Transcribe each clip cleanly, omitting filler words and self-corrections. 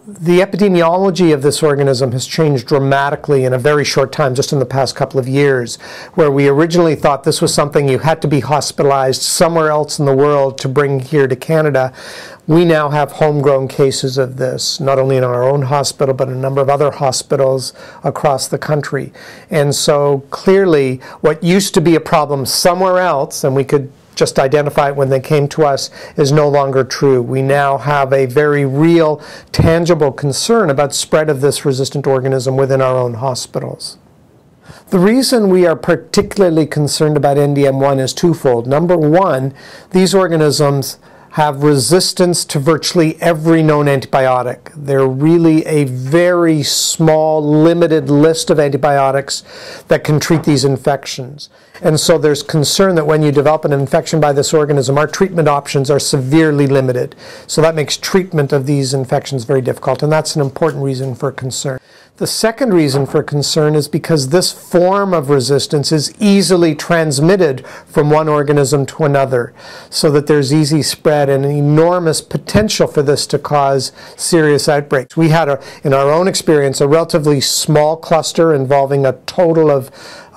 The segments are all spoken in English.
The epidemiology of this organism has changed dramatically in a very short time, just in the past couple of years, where we originally thought this was something you had to be hospitalized somewhere else in the world to bring here to Canada. We now have homegrown cases of this, not only in our own hospital, but in a number of other hospitals across the country. And so clearly, what used to be a problem somewhere else, and we could just identify it when they came to us, is no longer true. We now have a very real, tangible concern about spread of this resistant organism within our own hospitals. The reason we are particularly concerned about NDM1 is twofold. Number one, these organisms have resistance to virtually every known antibiotic. They're really a very small, limited list of antibiotics that can treat these infections. And so there's concern that when you develop an infection by this organism, our treatment options are severely limited. So that makes treatment of these infections very difficult, and that's an important reason for concern. The second reason for concern is because this form of resistance is easily transmitted from one organism to another, so that there's easy spread and an enormous potential for this to cause serious outbreaks. We had, in our own experience, a relatively small cluster involving a total of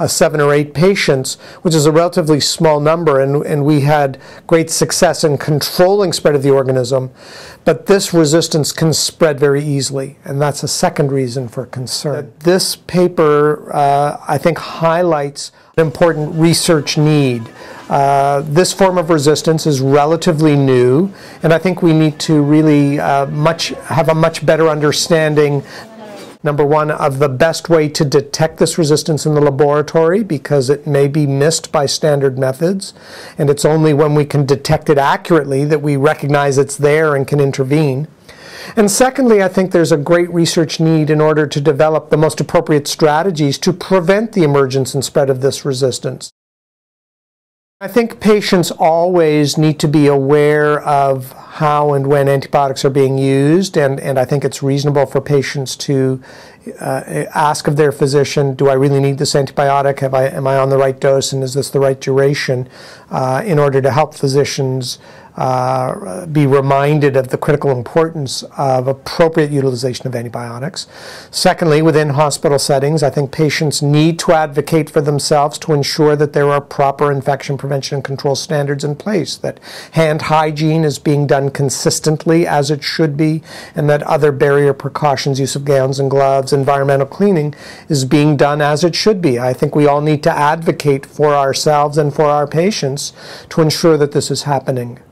7 or 8 patients, which is a relatively small number, and we had great success in controlling spread of the organism. But this resistance can spread very easily, and that's a second reason for concern. This paper, I think, highlights an important research need. This form of resistance is relatively new, and I think we need to really have a much better understanding, number one, of the best way to detect this resistance in the laboratory, because it may be missed by standard methods, and it's only when we can detect it accurately that we recognize it's there and can intervene. And secondly, I think there's a great research need in order to develop the most appropriate strategies to prevent the emergence and spread of this resistance. I think patients always need to be aware of how and when antibiotics are being used, and I think it's reasonable for patients to ask of their physician, do I really need this antibiotic? Am I on the right dose, and is this the right duration? In order to help physicians be reminded of the critical importance of appropriate utilization of antibiotics. Secondly, within hospital settings, I think patients need to advocate for themselves to ensure that there are proper infection prevention and control standards in place, that hand hygiene is being done consistently as it should be, and that other barrier precautions, use of gowns and gloves, environmental cleaning, is being done as it should be. I think we all need to advocate for ourselves and for our patients to ensure that this is happening.